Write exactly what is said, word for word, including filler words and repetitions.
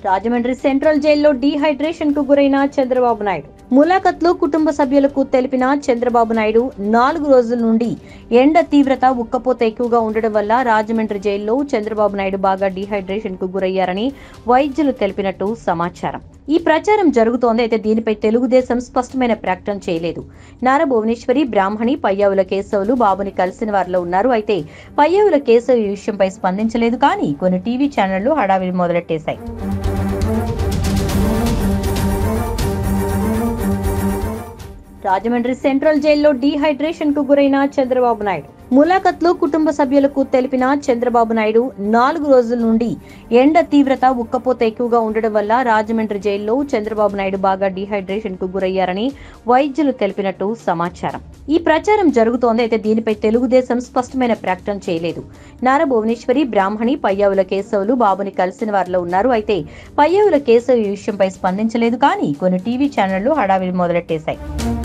Rajahmundry central జైల్లో dehydration కు గురైన చంద్రబాబు నాయుడు. ములాఖత్లో కుటుంబ సభ్యులకు తెలిపిన చంద్రబాబు నాయుడు నాలుగు రోజుల నుండి ఎండ తీవ్రత ఉక్కపోత ఎక్కువగా ఉండడం వల్ల రాజమండ్రి జైల్లో చంద్రబాబు నాయుడు బాగా డీహైడ్రేషన్ కు గురయ్యారని వైద్యులు తెలిపినట్టు సమాచారం. ఈ ప్రచారం జరుగుతోంది. అయితే దీనిపై తెలుగుదేశం స్పష్టమైన ప్రకటన చేయలేదు. నారా భువనేశ్వరి, బ్రాహ్మణి, పయ్యావుల కేశవులు బాబుని కలిసిన వారిలో ఉన్నారు. అయితే పయ్యావుల కేశవ్ ఈ విషయంపై స్పందించలేదు. కానీ కొన్ని టీవీ ఛానళ్లు హడావిడి మొదలెట్టేశాయి. రాజమండ్రి సెంట్రల్ జైల్లో డీహైడ్రేషన్ కు గురైన చంద్రబాబు నాయుడు. ములాఖత్లో కుటుంబ సభ్యులకు తెలిపిన చంద్రబాబు నాయుడు నాలుగు రోజుల నుండి ఎండ తీవ్రత ఉక్కపోత ఎక్కువగా ఉండడం వల్ల రాజమండ్రి జైల్లో చంద్రబాబు నాయుడు బాగా డీహైడ్రేషన్ కు గురయ్యారని వైద్యులు తెలిపినట్టు సమాచారం. ఈ ప్రచారం జరుగుతోంది. అయితే దీనిపై తెలుగుదేశం స్పష్టమైన ప్రకటన చేయలేదు. నారా భువనేశ్వరి, బ్రాహ్మణి, పయ్యావుల కేశవులు బాబుని కలిసిన వారిలో ఉన్నారు. అయితే పయ్యావుల కేశవ్ ఈ విషయంపై స్పందించలేదు. కానీ కొన్ని టీవీ ఛానళ్లు హడావిడి మొదలెట్టేశాయి.